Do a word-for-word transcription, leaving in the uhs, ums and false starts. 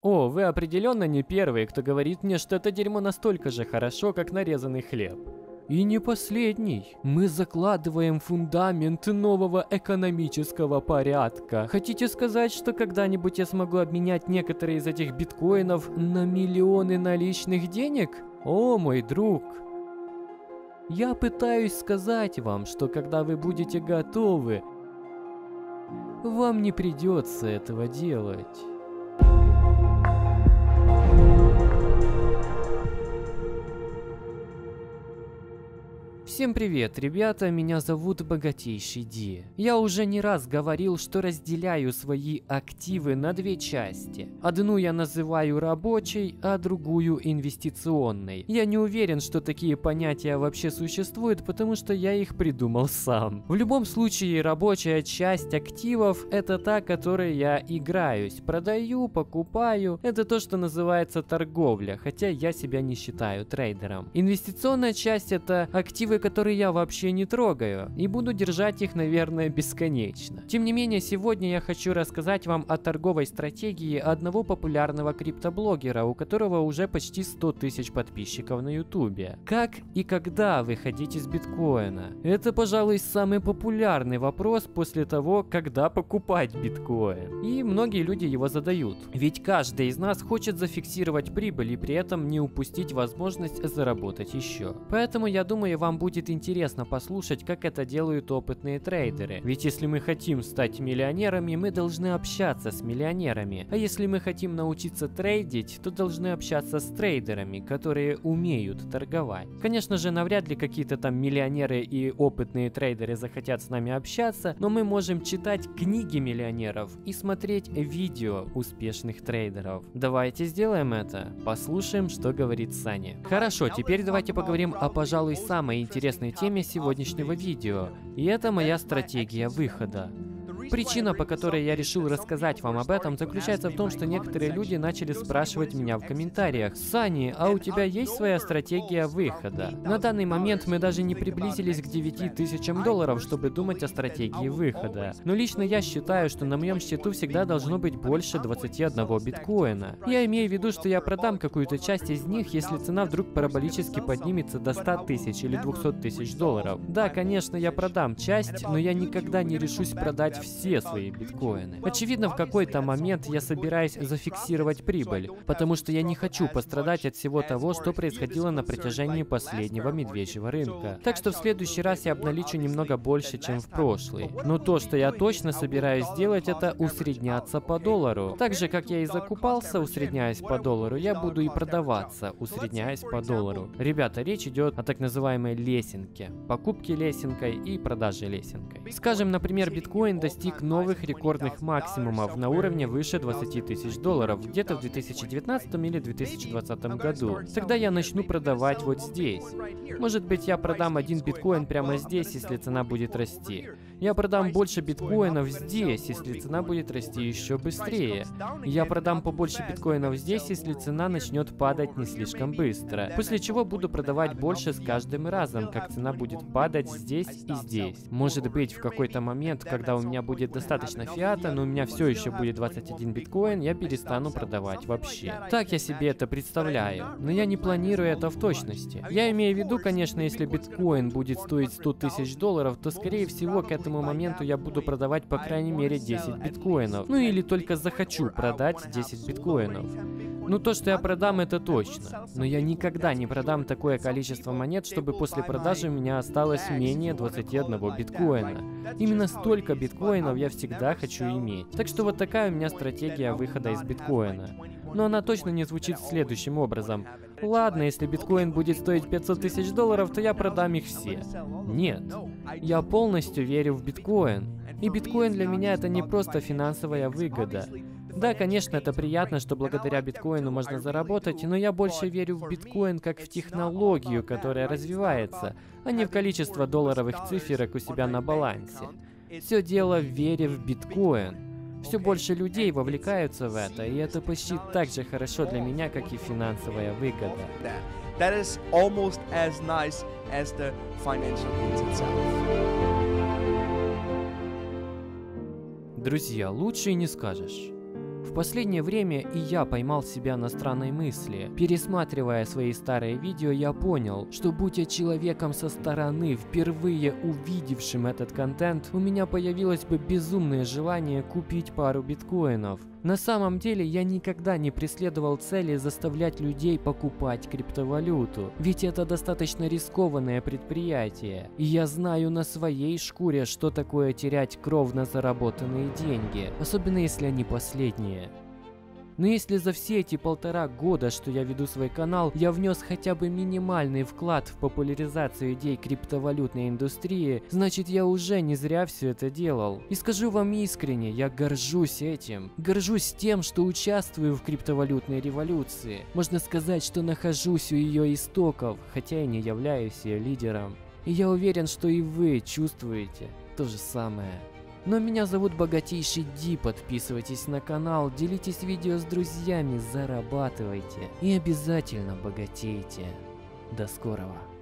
О, вы определенно не первый, кто говорит мне, что это дерьмо настолько же хорошо, как нарезанный хлеб. И не последний. Мы закладываем фундамент нового экономического порядка. Хотите сказать, что когда-нибудь я смогу обменять некоторые из этих биткоинов на миллионы наличных денег? О, мой друг! Я пытаюсь сказать вам, что когда вы будете готовы, вам не придется этого делать. Всем привет, ребята, меня зовут Богатейший Ди. Я уже не раз говорил, что разделяю свои активы на две части. Одну я называю рабочей, а другую инвестиционной. Я не уверен, что такие понятия вообще существуют, потому что я их придумал сам. В любом случае, рабочая часть активов – это та, которой я играюсь, продаю, покупаю. Это то, что называется торговля, хотя я себя не считаю трейдером. Инвестиционная часть – это активы, которые я вообще не трогаю, и буду держать их, наверное, бесконечно. Тем не менее, сегодня я хочу рассказать вам о торговой стратегии одного популярного криптоблогера, у которого уже почти сто тысяч подписчиков на ютубе. Как и когда выходить из биткоина? Это, пожалуй, самый популярный вопрос после того, когда покупать биткоин. И многие люди его задают. Ведь каждый из нас хочет зафиксировать прибыль и при этом не упустить возможность заработать еще. Поэтому я думаю, вам будет Будет интересно послушать, как это делают опытные трейдеры. Ведь если мы хотим стать миллионерами, мы должны общаться с миллионерами. А если мы хотим научиться трейдить, то должны общаться с трейдерами, которые умеют торговать. Конечно же, навряд ли какие-то там миллионеры и опытные трейдеры захотят с нами общаться, но мы можем читать книги миллионеров и смотреть видео успешных трейдеров. Давайте сделаем это. Послушаем, что говорит Саня. Хорошо, теперь давайте поговорим о, пожалуй, самой интересной интересной теме сегодняшнего видео, и это моя стратегия выхода. Причина, по которой я решил рассказать вам об этом, заключается в том, что некоторые люди начали спрашивать меня в комментариях: «Сани, а у тебя есть своя стратегия выхода?» На данный момент мы даже не приблизились к девяти тысячам долларов, чтобы думать о стратегии выхода. Но лично я считаю, что на моем счету всегда должно быть больше двадцати одного биткоина. Я имею в виду, что я продам какую-то часть из них, если цена вдруг параболически поднимется до ста тысяч или двухсот тысяч долларов. Да, конечно, я продам часть, но я никогда не решусь продать все. все свои биткоины. Очевидно, в какой-то момент я собираюсь зафиксировать прибыль, потому что я не хочу пострадать от всего того, что происходило на протяжении последнего медвежьего рынка. Так что в следующий раз я обналичу немного больше, чем в прошлый. Но то, что я точно собираюсь сделать, это усредняться по доллару. Так же, как я и закупался, усредняясь по доллару, я буду и продаваться, усредняясь по доллару. Ребята, речь идет о так называемой лесенке. Покупке лесенкой и продаже лесенкой. Скажем, например, биткоин достиг новых рекордных максимумов на уровне выше двадцати тысяч долларов, где-то в две тысячи девятнадцатом или две тысячи двадцатом году. Тогда я начну продавать вот здесь. Может быть, я продам один биткоин прямо здесь, если цена будет расти. Я продам больше биткоинов здесь, если цена будет расти еще быстрее. Я продам побольше биткоинов здесь, если цена начнет падать не слишком быстро. После чего буду продавать больше с каждым разом, как цена будет падать здесь и здесь. Может быть, в какой-то момент, когда у меня будет будет достаточно фиата, но у меня все еще будет двадцать один биткоин, я перестану продавать вообще. Так я себе это представляю, но я не планирую это в точности. Я имею в виду, конечно, если биткоин будет стоить сто тысяч долларов, то скорее всего к этому моменту я буду продавать по крайней мере десять биткоинов. Ну или только захочу продать десять биткоинов. Ну то, что я продам, это точно. Но я никогда не продам такое количество монет, чтобы после продажи у меня осталось менее двадцати одного биткоина. Именно столько биткоинов я всегда хочу иметь. Так что вот такая у меня стратегия выхода из биткоина. Но она точно не звучит следующим образом: ладно, если биткоин будет стоить пятьсот тысяч долларов, то я продам их все. Нет. Я полностью верю в биткоин. И биткоин для меня это не просто финансовая выгода. Да, конечно, это приятно, что благодаря биткоину можно заработать, но я больше верю в биткоин как в технологию, которая развивается, а не в количество долларовых циферок у себя на балансе. Все дело в вере в биткоин. Все больше людей вовлекаются в это, и это почти так же хорошо для меня, как и финансовая выгода. That is almost as nice as the financial goods itself. Друзья, лучше и не скажешь. В последнее время и я поймал себя на странной мысли. Пересматривая свои старые видео, я понял, что будь я человеком со стороны, впервые увидевшим этот контент, у меня появилось бы безумное желание купить пару биткоинов. На самом деле я никогда не преследовал цели заставлять людей покупать криптовалюту, ведь это достаточно рискованное предприятие. И я знаю на своей шкуре, что такое терять кровно заработанные деньги, особенно если они последние. Но если за все эти полтора года, что я веду свой канал, я внес хотя бы минимальный вклад в популяризацию идей криптовалютной индустрии, значит я уже не зря все это делал. И скажу вам искренне, я горжусь этим. Горжусь тем, что участвую в криптовалютной революции. Можно сказать, что нахожусь у ее истоков, хотя и не являюсь ее лидером. И я уверен, что и вы чувствуете то же самое. Но меня зовут Богатейший Ди, подписывайтесь на канал, делитесь видео с друзьями, зарабатывайте и обязательно богатейте. До скорого!